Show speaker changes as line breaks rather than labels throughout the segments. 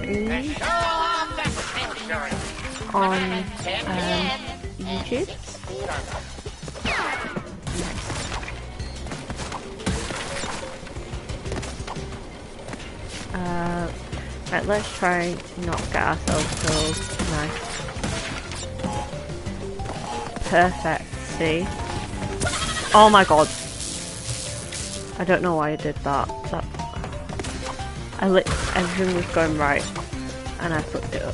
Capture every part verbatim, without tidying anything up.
me on um, YouTube. Uh, right, let's try not get ourselves killed. Nice. Perfect, see? Oh my god. I don't know why I did that. that I lit everything was going right and I fucked it up.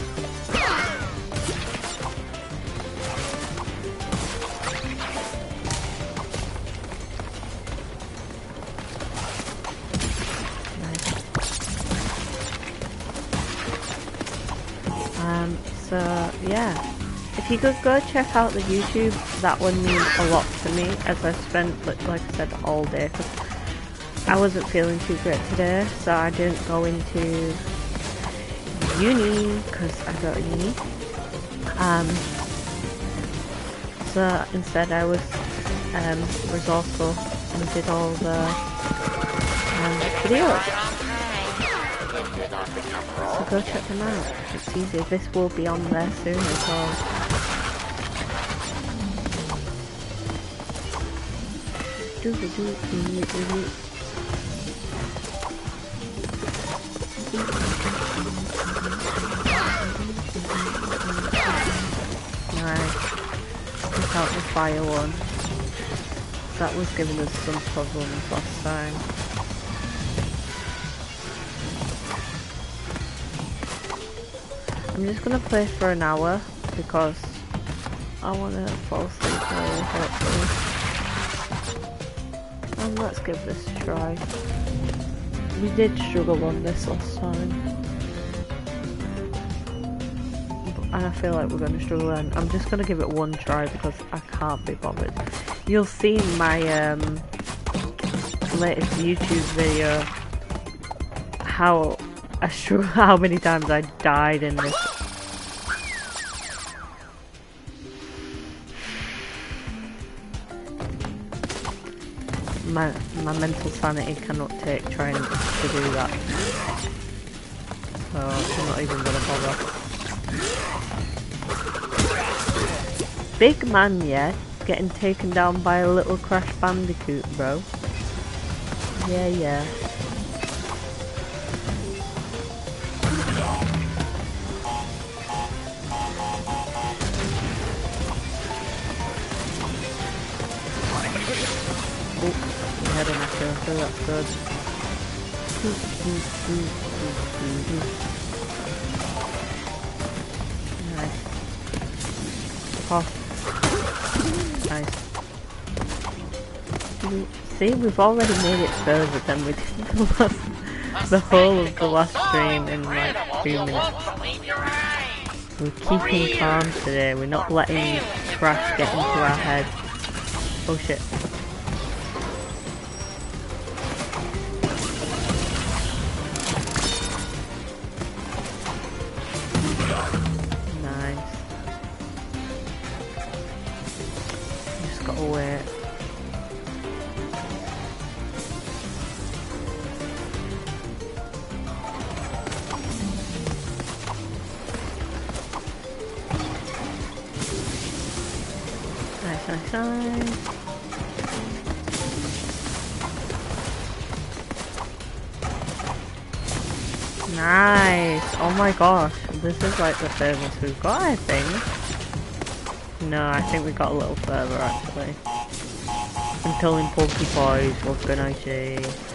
Um, so yeah, if you could go check out the YouTube, that would mean a lot to me, as I spent, like, like I said, all day, cause I wasn't feeling too great today, so I didn't go into uni, because I go to uni, um, so instead I was um, resourceful and did all the um, videos. So go check them out, it's easy. This will be on there soon as well. Do do do do do. Nice. Took out the fire one. That was giving us some problems last time. I'm just gonna play for an hour because I wanna fall asleep early, hopefully. And let's give this a try. We did struggle on this last time. And I feel like we're gonna struggle and I'm just gonna give it one try because I can't be bothered. You'll see in my um, latest YouTube video how I struggle, how many times I died in this. My, my mental sanity cannot take trying to do that. So I'm not even gonna bother. Big man, yeah, getting taken down by a little Crash Bandicoot, bro. Yeah, yeah. Oh, we had an echo, so that's good. Nice. Oh. Nice. See, we've already made it further than we did the last, the whole of the last stream in like two minutes. We're keeping calm today, we're not letting trash get into our head. Oh shit. Nice. Just gotta wait. Nice, nice, nice. Nice! Oh my gosh, this is like the furthest we've got, I think. No, I think we got a little further actually. I'm killing Pokepies, what can I say?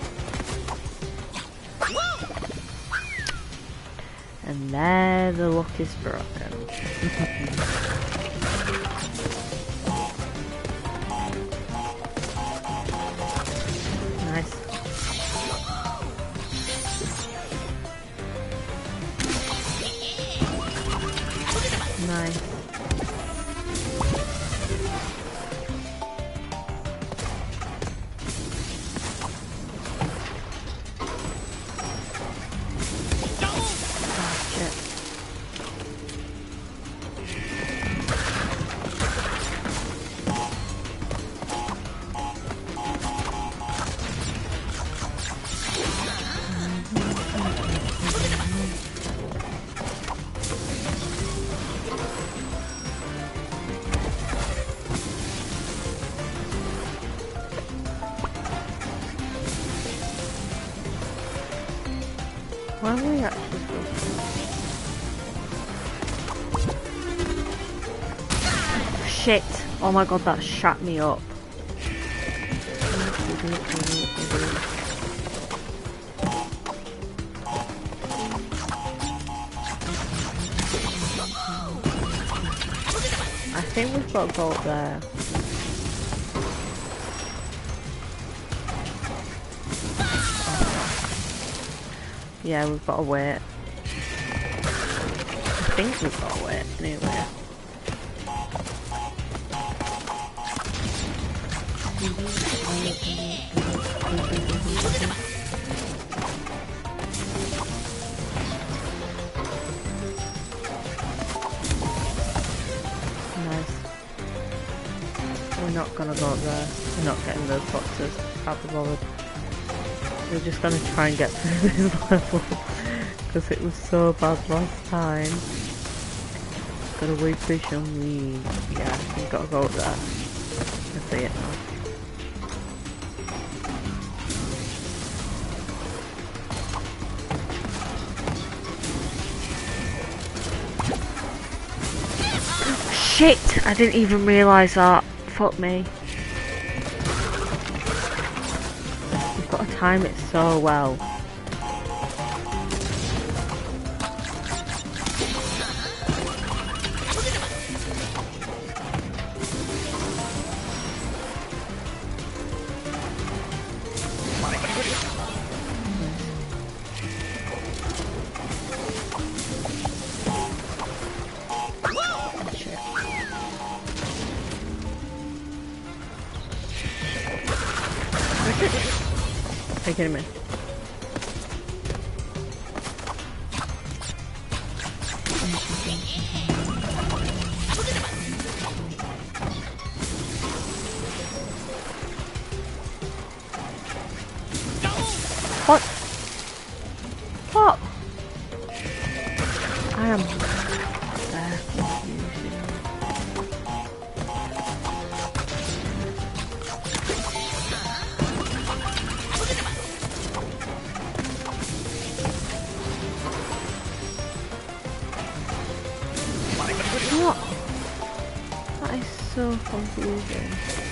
And there the luck is broken. Nice. Nice. we actually supposed to? Shit! Oh my god, that shut me up. I think we've got to go up there. Yeah, we've got to wait. I think we've got to wait anyway. Nice. We're not gonna go up there. We're not getting those boxes. Can't be bothered. We're just gonna try and get through this level because it was so bad last time. Gotta wait patiently. Yeah, we've got to go up there. I see it now. Shit! I didn't even realise that. Fuck me. We've got to time it so well. Are you kidding me? What? What? I am there. What? That is so confusing.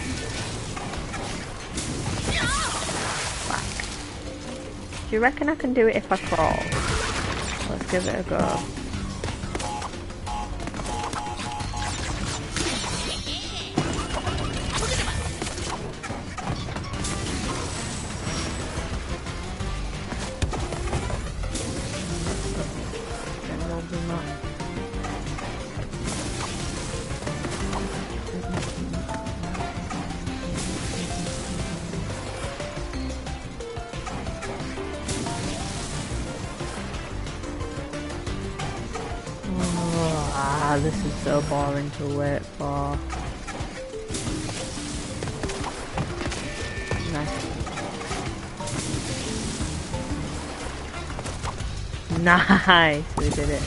Fuck. Do you reckon I can do it if I crawl? Let's give it a go. Ah, this is so boring to wait for. Nice. Nice, we did it.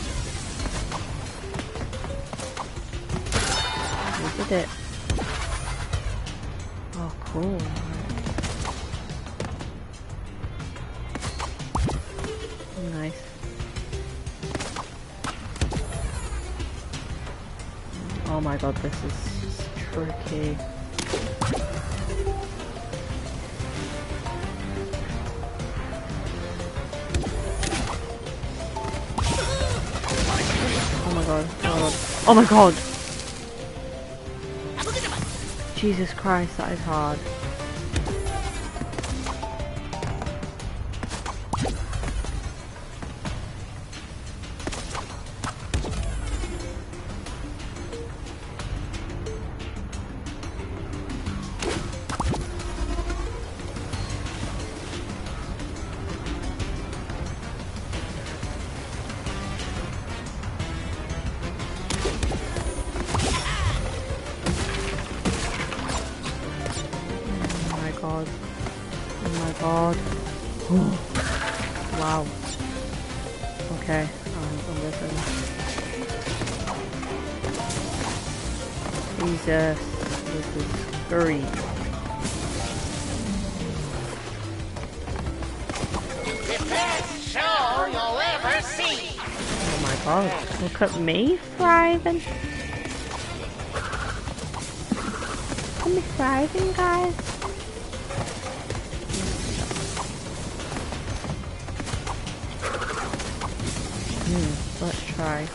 We did it. Oh, cool. Nice. Oh my god, this is tricky. Oh my god, oh my god. Oh my god! Jesus Christ, that is hard. Oh my god. Oh. Wow. Okay, um, I'm listening. Jesus, this is scary.
The best show you'll ever
Oh my god, look at me thriving. Look at me thriving, guys. Hmm, let's try.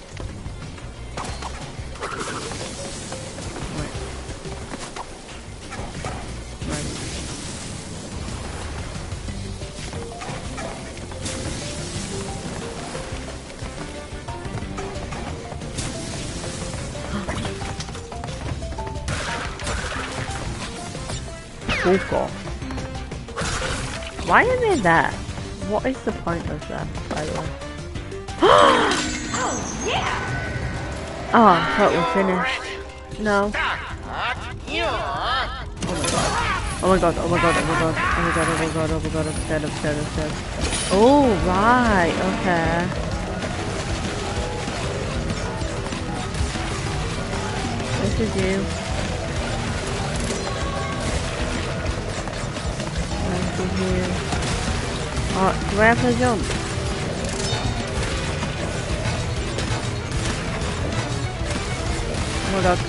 Right. Right. Oh god. Why are they there? What is the point of that, by the way?
Oh yeah!
Oh, I thought we finished. No. Oh my god, oh my god, oh my god, oh my god, oh my god, oh my god, I'm scared, I'm scared, I'm scared. Oh, right, okay. This is you. This is you. Oh, do I have to jump? Oh my god.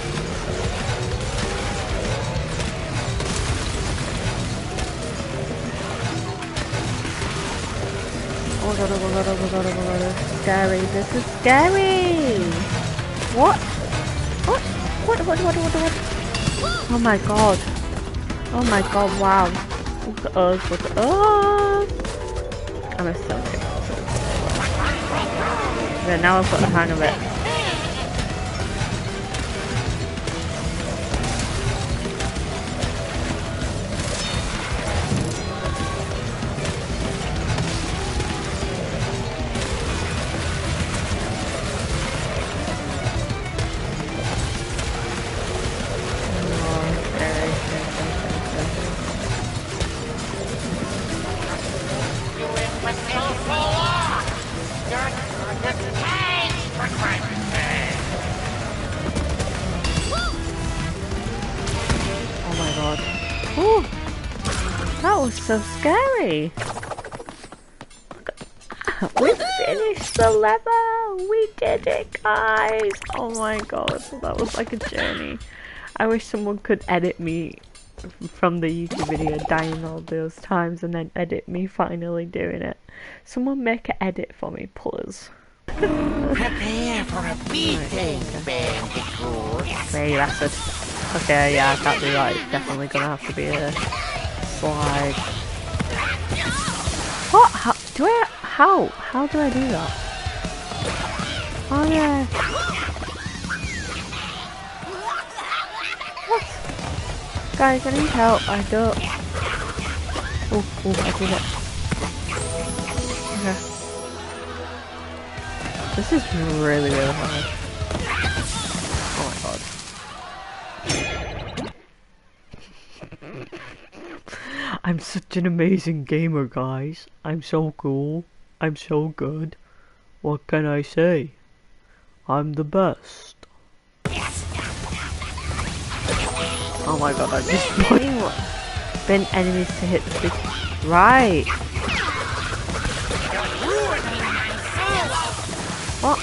Oh my god, oh my god, oh my god, oh my god, this is scary, this is scary! What? What? What, what, what, what, what? Oh my god. Oh my god, wow. Look at us, look at us! I'm so good. Yeah, now I've got the hang of it. That was so scary. We finished the level. We did it, guys. Oh my god, that was like a journey. I wish someone could edit me from the YouTube video dying all those times and then edit me finally doing it. Someone make an edit for me, please.
Prepare for a beating, Bandicoot.
Yeah, you bastard. Okay, yeah, I can't do that. It's definitely gonna have to be a slide. What? How do I? How? How do I do that? Oh yeah. What? Guys, I need help. I don't. Oh, oh, I did it. Okay. This is really, really hard. Oh my god. I'm such an amazing gamer, guys. I'm so cool. I'm so good. What can I say? I'm the best. Oh my god, I just been enemies to hit the big... Right. What?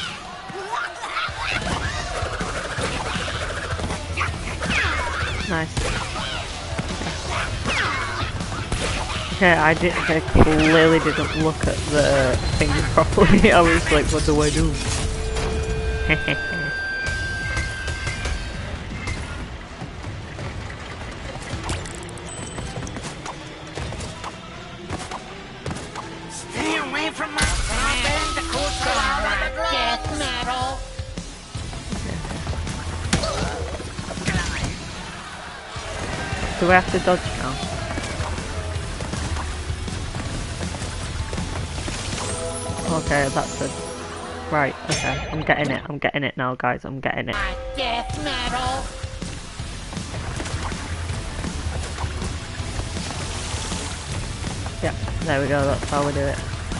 Nice. Okay, I did. I clearly didn't look at the thing properly. I was like, "What do I do?"
Stay away from my Bandicoot death metal.
Do I have to dodge now? Okay, that's good. Right, okay, I'm getting it, I'm getting it now, guys, I'm getting it.
Death metal.
Yeah, there we go, that's how we do it.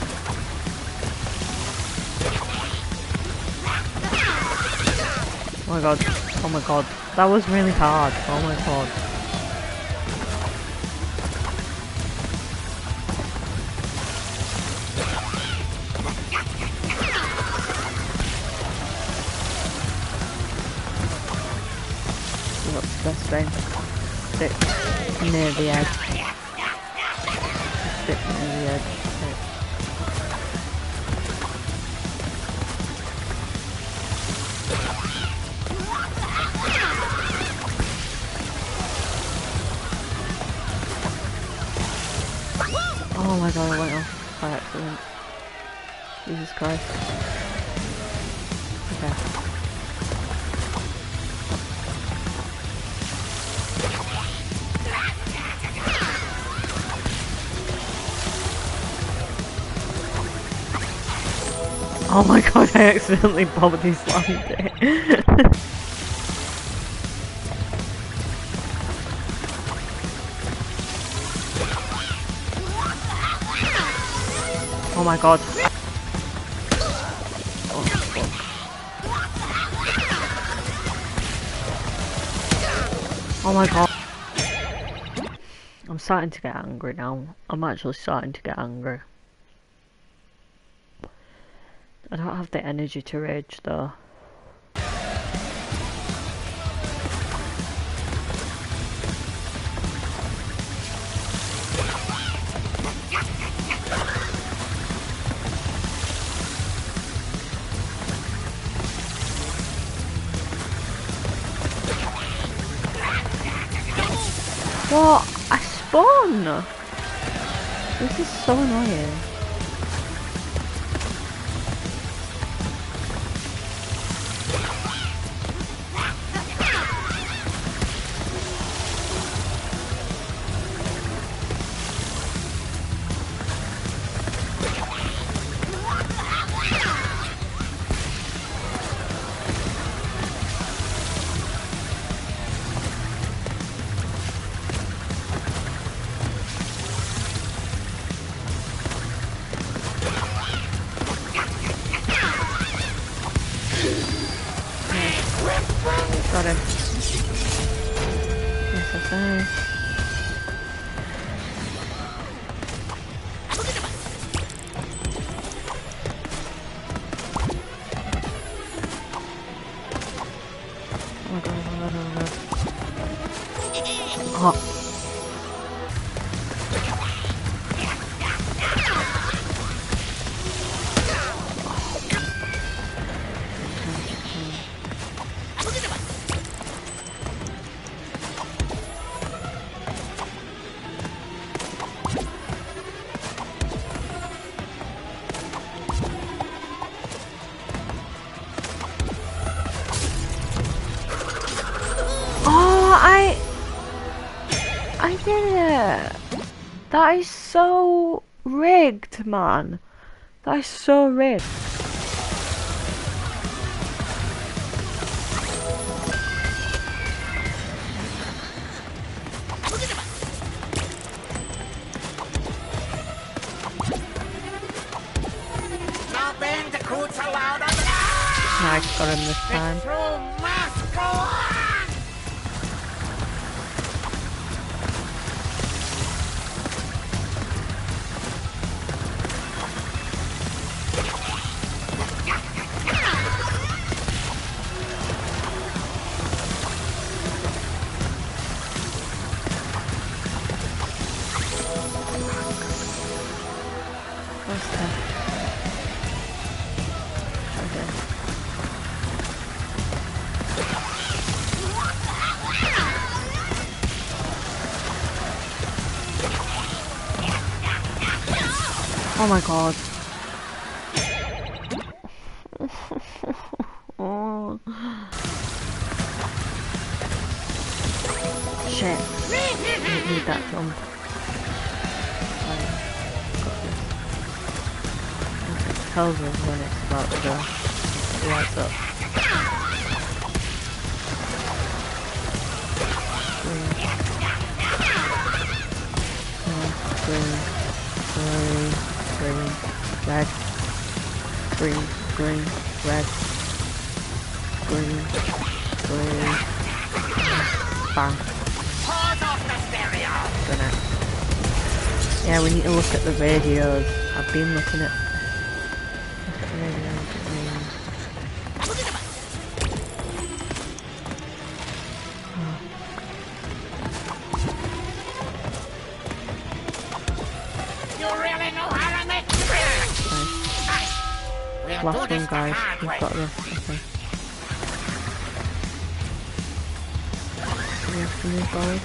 Oh my god, oh my god, that was really hard, oh my god. best thing. Stick near the edge. Stick near the edge. Stick. Oh my god, I went off by accident. Jesus Christ. Okay. Oh my god, I accidentally body slammed it. Oh my god. Oh fuck. Oh my god. I'm starting to get angry now. I'm actually starting to get angry. I don't have the energy to rage though. What? I spawn! This is so annoying. Got him. Yes, I say. Oh my god, oh my god, oh my god. Oh. I I did it. That is so rigged, man. That is so rigged.
Now Bandicoot's allowed on the
Nice, got him this time.
true must go on!
What's that? Okay. Oh my god. Oh. Shit. I don't need that jump. It tells us when it's about to go. Lights up. Green. Green. Green. Green. Red. Green. Green. Red. Green. Green. Bang.
Pause off the stereo!
Gonna. Yeah, we need to look at the radios. I've been looking at. Look at the radios. Um, oh.
We'll
Last
do
one,
this the
guys.
hard
We've
way.
got this. Okay. We have to move forward.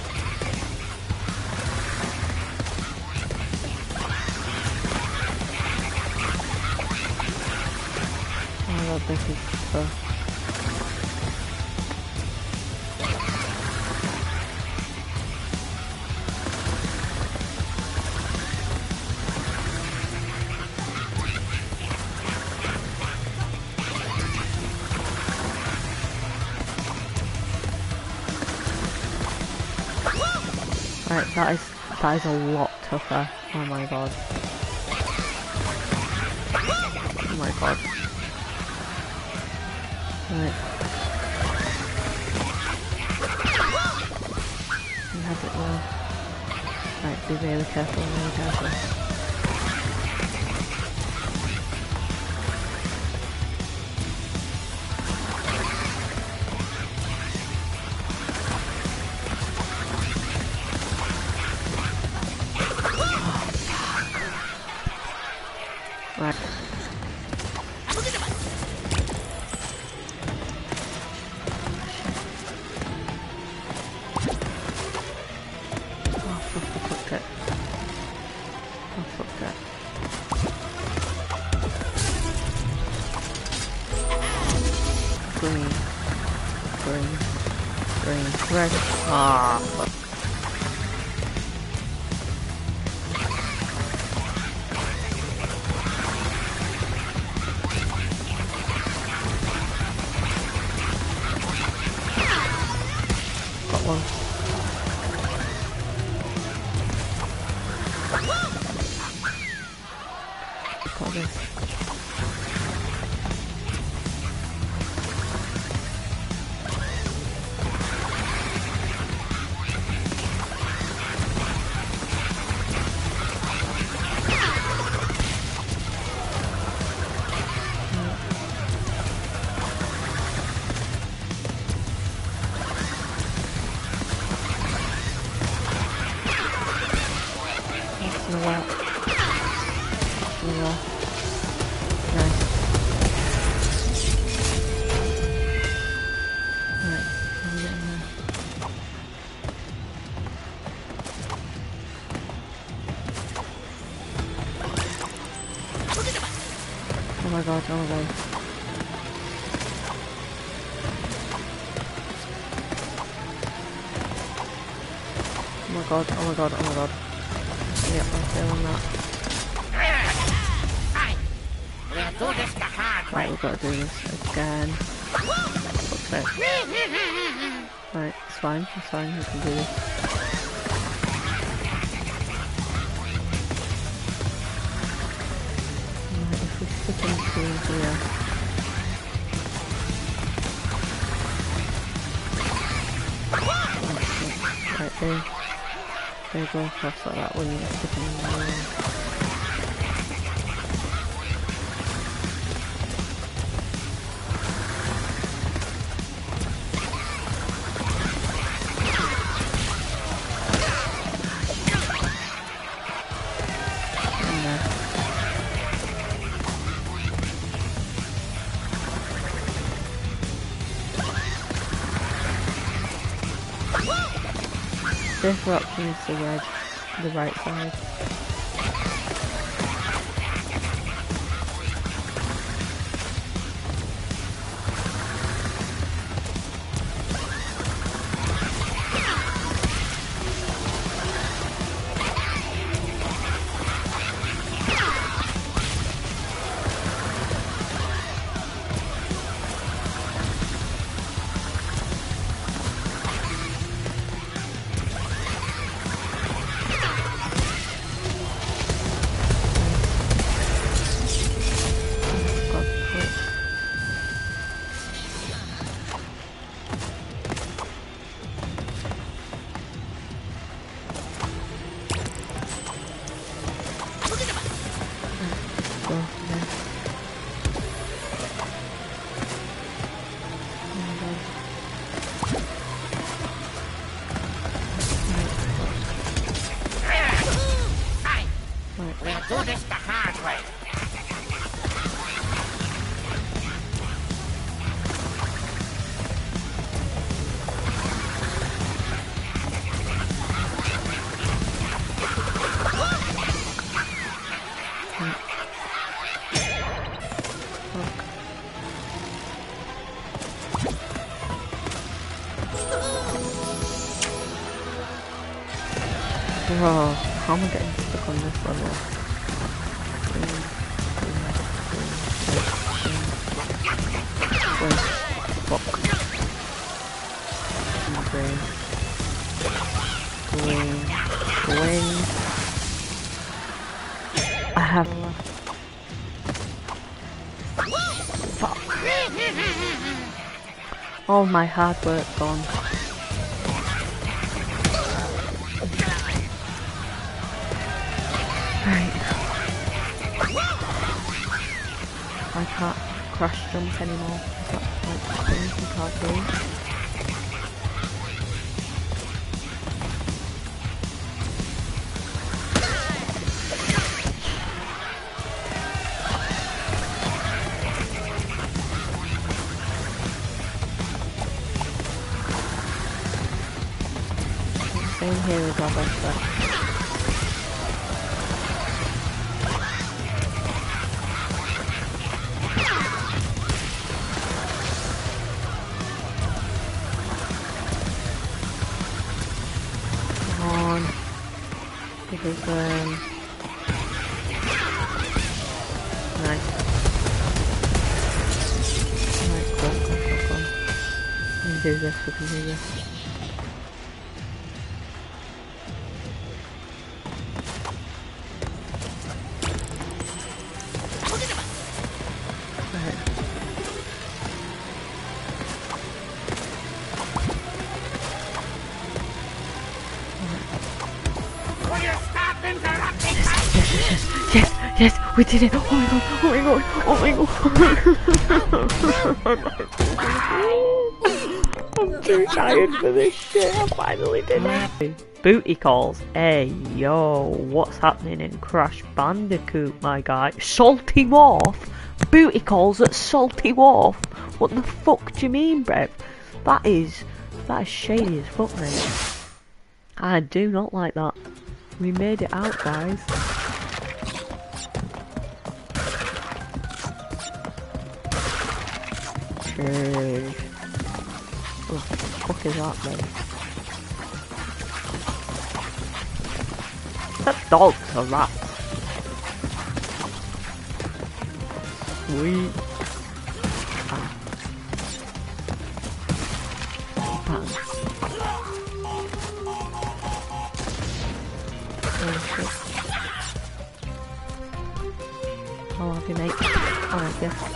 Oh god, this is so... Right, that is that is a lot tougher. Oh my god. Oh my god. Right. He has it well. Right, be really careful, really careful. Right. Oh, fuck, I fucked it. I fucked it. Green. Green. Green. Red. Ah, fuck. Got one. Got this. That's a lot. That's a lot. Nice. Right, I'm getting there. Oh my god, oh my god. Oh my god, oh my god, oh my god. Yep, I'm feeling that.
Right. We'll do this the hard
Right,
way.
we've got to do this again. Fuck's sake. Right, it's fine, it's fine, we can do this. Right, if we stick in between here. Right, there. They go across like that when you're sticking in the room. In there. Safer option is the red, the right side. Bro, how am I getting stuck on this level? Wait, fuck. Green. Green. Green. I have... Fuck. All my hard work gone. Right. I can't crash jump anymore. That's like the thing you can't do. Same here with my best friend. Because, um... nice. Alright, cool, cool, cool, cool. We can do this, we can do this. Yes, yes, we did it! Oh my god, oh my god, oh my god! I'm too tired for this shit, I finally did it! Booty calls, hey yo, what's happening in Crash Bandicoot, my guy? Salty Wharf? Booty calls at Salty Wharf? What the fuck do you mean, Brev? That is, that is shady as fuck, mate. I do not like that. We made it out, guys. Jeez. What the fuck is that, mate? Is that dogs or rats? Sweet. Bang. Bang. I'll have you, mate. Alright, yeah.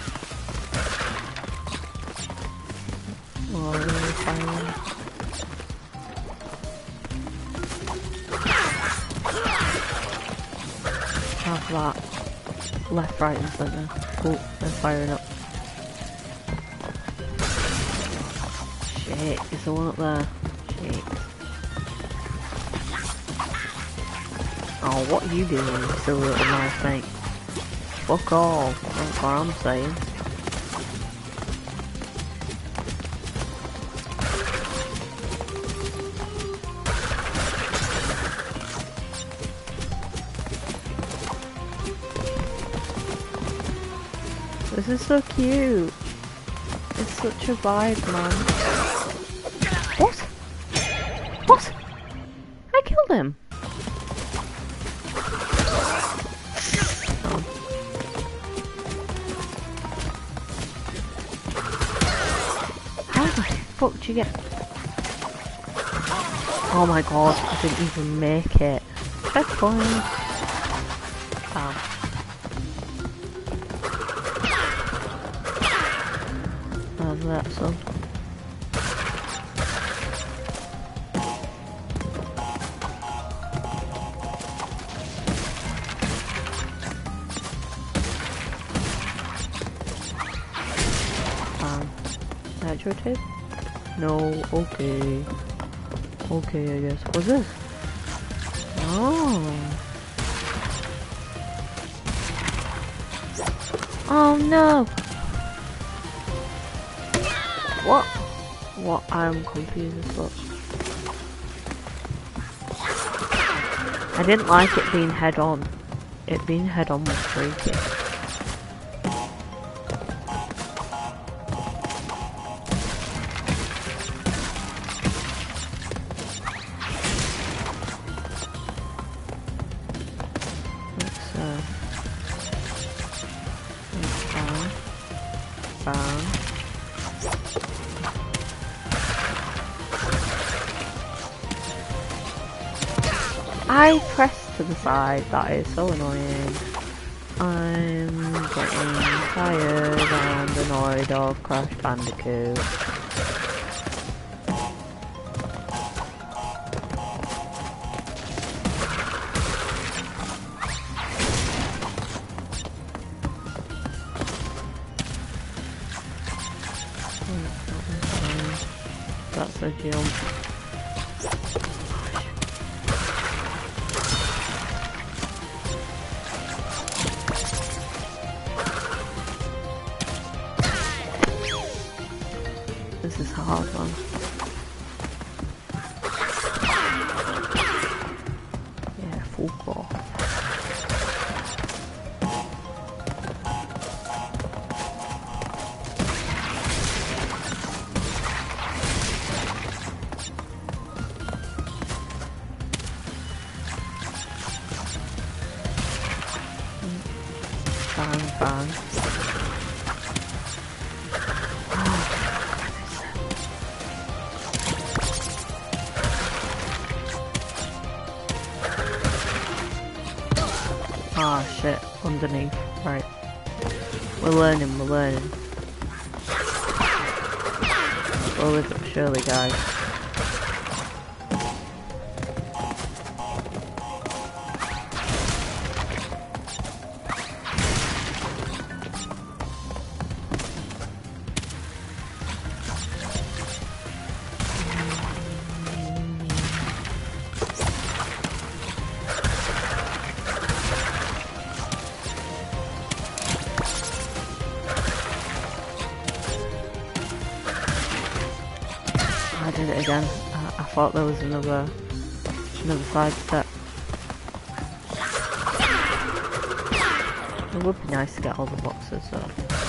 Oh, really fine. Half that. Left, right, and centre. Oh, they're firing up. Shit, is the one up there? Shit. Oh, what are you doing, you silly little nice mate? Fuck off, that's what I'm saying. This is so cute. It's such a vibe, man. What? What? I killed him. Oh. How the fuck did you get? Oh my god, I didn't even make it. Checkpoint. Oh. How's that, son? Um, nitro tape? No, okay. Okay, I guess. What's this? Oh. Oh no! What? What? I'm confused as fuck. I didn't like it being head on. It being head on was freaky. Bang. I pressed to the side, that is so annoying. I'm getting tired and annoyed of Crash Bandicoot. That's a jump. This is a hard one. Yeah, full cloth. Bang, bang. Ah, shit, underneath. Right. We're learning, we're learning. Slowly but surely, guys. I did it again. I, I thought there was another another side step. It would be nice to get all the boxes though.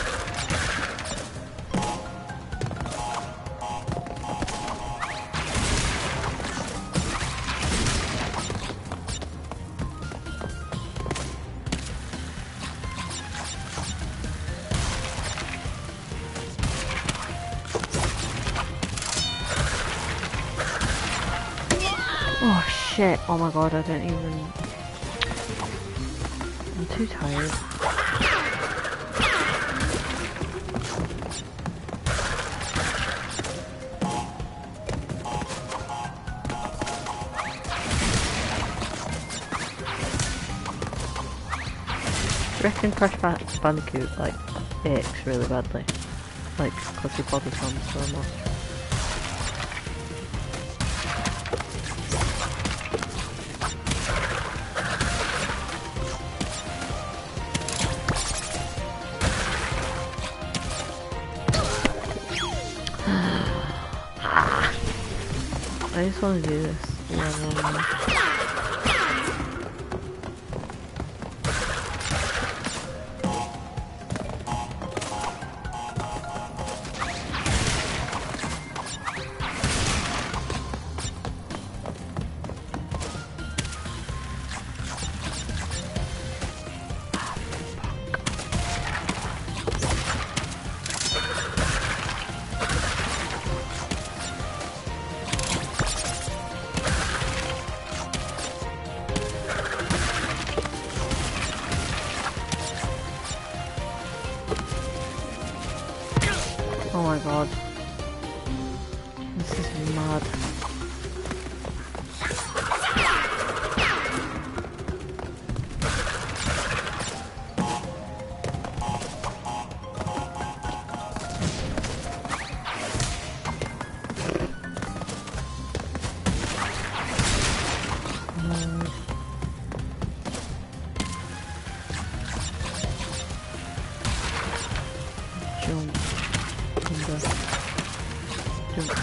Oh shit, oh my god, I don't even... I'm too tired. I reckon Crash Bandicoot, like, aches really badly. Like, because he bothers on so much. I just want to do this level. Oh my god. This is mad. Jump. Jump.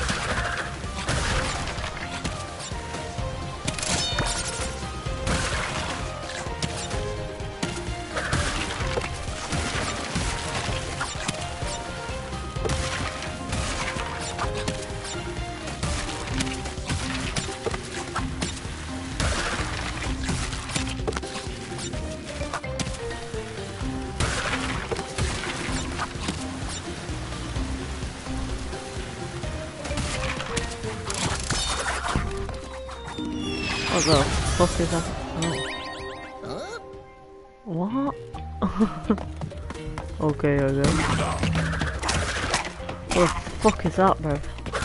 What the fuck is that? Oh. What? Okay, okay. What the fuck is that, bro?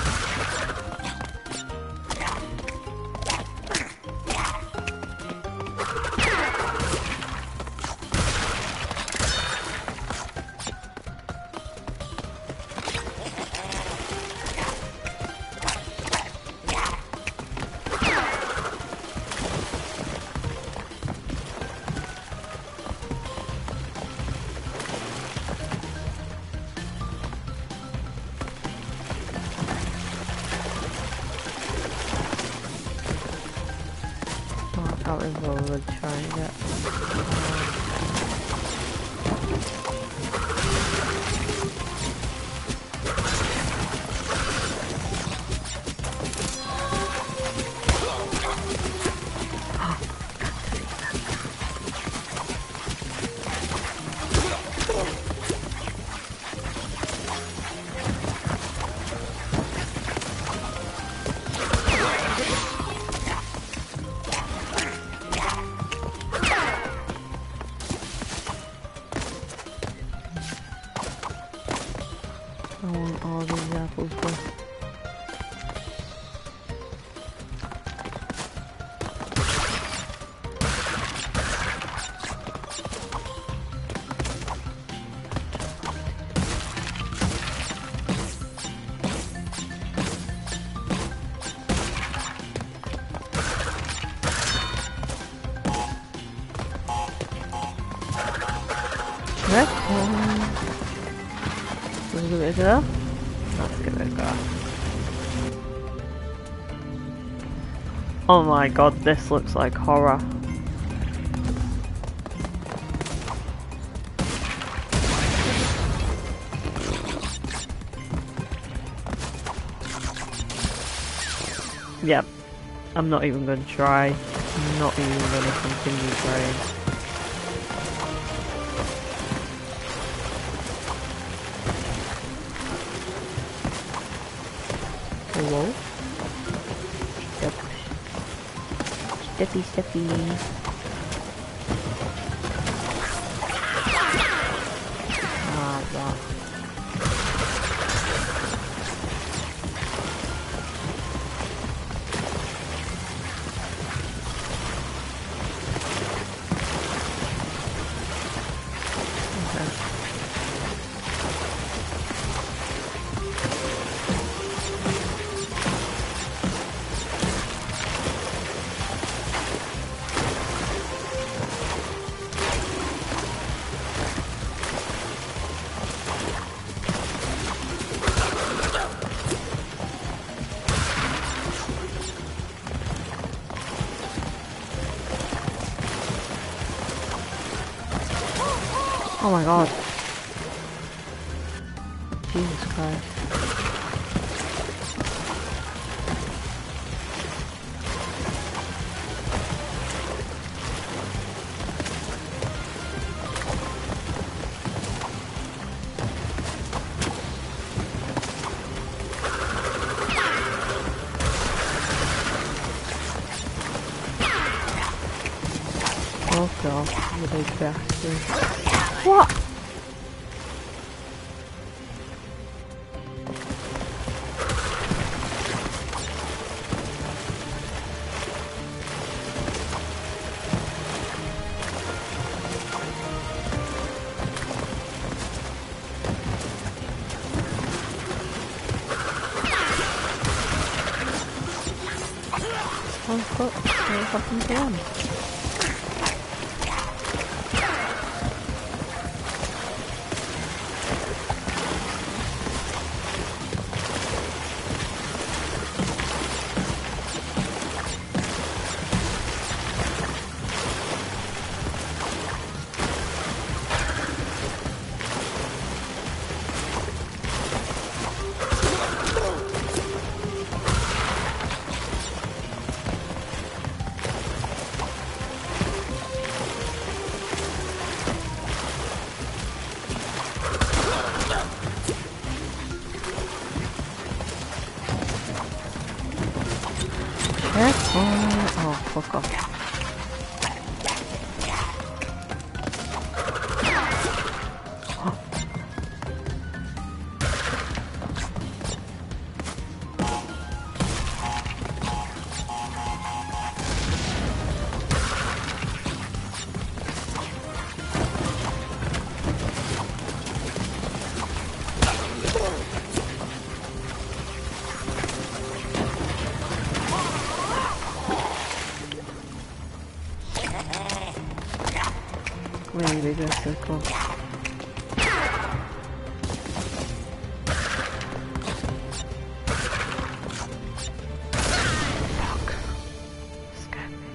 I can't remember trying it. I want all these apples, bro. Let's give it a go. Let's give it a go. Oh my god, this looks like horror. Yep. I'm not even going to try. I'm not even going to continue trying. Hello? Step. Steppy, steppy. Ah, that. Oh my god. Jesus Christ. Oh god, you big bastard. What? Oh fuck, what happened to them? Careful. Oh fuck off. Really bigger circle. Fuck. Scared me.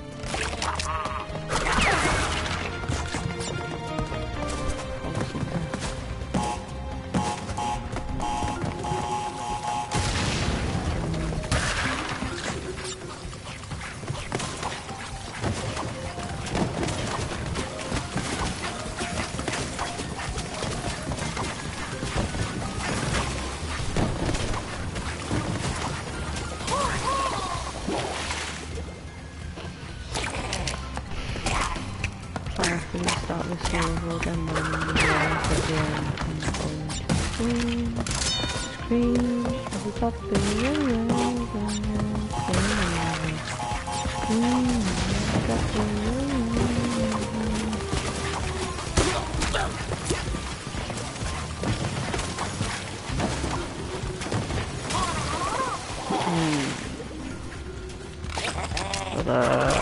I have to restart this level again when the light at the end comes on screen. Screen of the top of the world. Screen of the top of the world. Hmm.